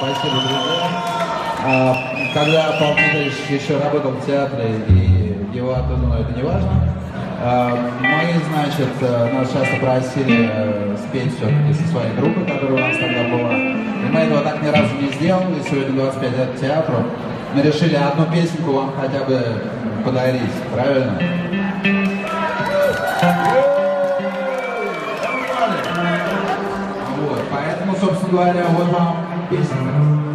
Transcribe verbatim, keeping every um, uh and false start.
Спасибо, друзья. А, когда Павел Дмитриевич еще работал в театре, и его оттуда, но это не важно, а, мы, значит, нас часто просили спеть все-таки со своей группой, которая у нас тогда была. И мы этого так ни разу не сделали. Сегодня двадцать пять лет театру. Мы решили одну песенку вам хотя бы подарить, правильно? Вот, поэтому, собственно говоря, вот вам песенка.